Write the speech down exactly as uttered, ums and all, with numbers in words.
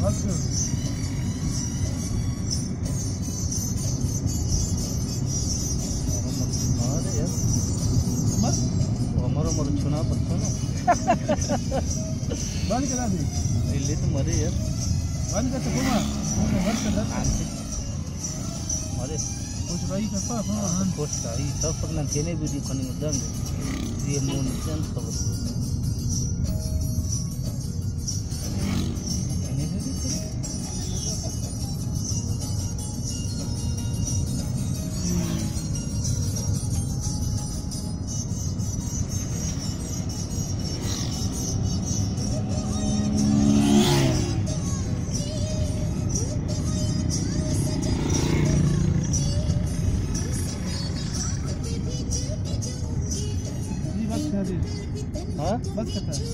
हमारा मर छुना पत्थर ना बानी करा दे ले तो मरे यार बानी का तो घुमा मत कर मरे कुछ रही का पा हां कुछ रही सब पकना देने वीडियो खाने में दंड ये मोन चैन खबर हां बस करता है